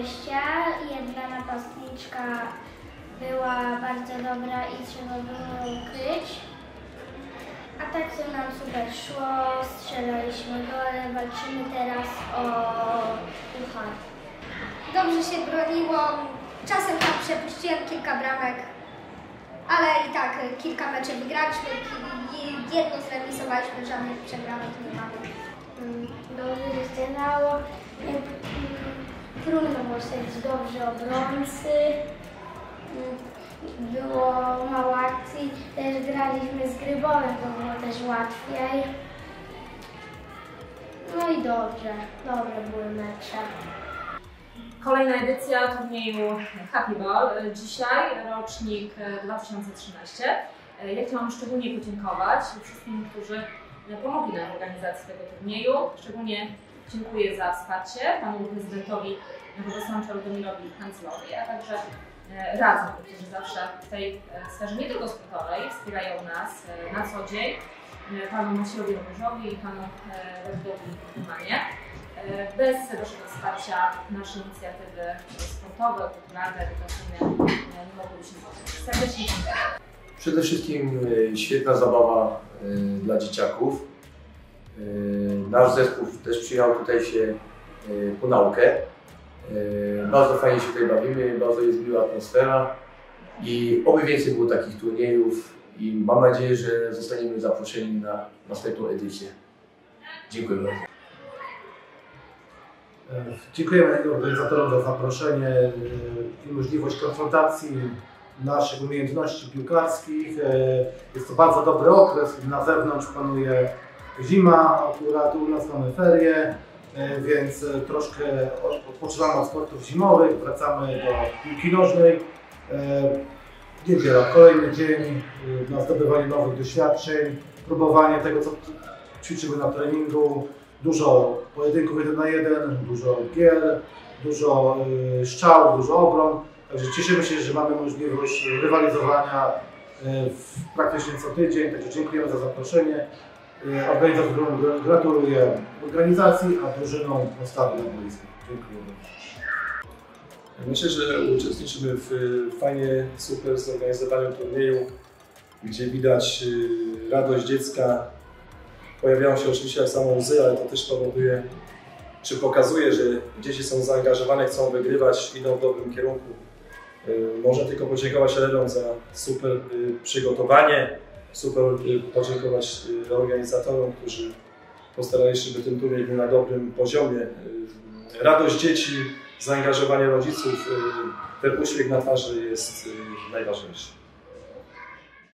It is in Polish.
podejścia. Jedna napastniczka była bardzo dobra i trzeba było ją kryć. A tak to nam super szło, strzelaliśmy gole, walczymy teraz o puchar. Dobrze się broniło, czasem tam przepuściłem kilka bramek, ale i tak kilka meczy wygraliśmy, jedno zremisowaliśmy, żadnych przegranych nie mamy. Dobrze się strzelało, trudno było strzelić dobrze obrońcy, było mało akcji, też graliśmy z Grybowem, to było też łatwiej. No i dobre były mecze. Kolejna edycja turnieju Happy Ball. Dzisiaj rocznik 2013. Ja chciałam szczególnie podziękować wszystkim, którzy pomogli nam w organizacji tego turnieju. Szczególnie dziękuję za wsparcie panu prezydentowi Władysławowi Czarodomirowi Hanslowi, a także radzom, którzy zawsze w tej sferze nie tylko sportowej wspierają nas na co dzień, panu Maciejowi Romerzowi i panu Dawidowi Dumanie. Bez waszego wsparcia nasze inicjatywy sportowe, kulturalne, edukacyjne nie mogłyby się rozwijać. Serdecznie dziękuję. Przede wszystkim świetna zabawa dla dzieciaków. Nasz zespół też przyjechał tutaj się po naukę. Bardzo fajnie się tutaj bawimy, bardzo jest miła atmosfera i oby więcej było takich turniejów i mam nadzieję, że zostaniemy zaproszeni na następną edycję. Dziękuję bardzo. Dziękujemy organizatorom za zaproszenie i możliwość konfrontacji naszych umiejętności piłkarskich. Jest to bardzo dobry okres, na zewnątrz panuje zima, akurat u nas mamy ferie, więc troszkę odpoczywamy od sportów zimowych, wracamy do piłki nożnej. Niedziela, kolejny dzień na zdobywanie nowych doświadczeń, próbowanie tego, co ćwiczymy na treningu. Dużo pojedynków 1 na 1, dużo gier, dużo strzał, dużo obron. Także cieszymy się, że mamy możliwość rywalizowania praktycznie co tydzień. Także dziękujemy za zaproszenie. Organizatorom gratuluję organizacji, a drużynom postawy na boisku. Dziękuję. Myślę, że uczestniczymy w fajnie, super zorganizowanym turnieju, gdzie widać radość dziecka. Pojawiają się oczywiście jak samo łzy, ale to też powoduje, czy pokazuje, że dzieci są zaangażowane, chcą wygrywać, idą w dobrym kierunku. Można tylko podziękować trenerom za super przygotowanie, super podziękować organizatorom, którzy postarali się, by ten turniej był na dobrym poziomie. Radość dzieci, zaangażowanie rodziców, ten uśmiech na twarzy jest najważniejszy.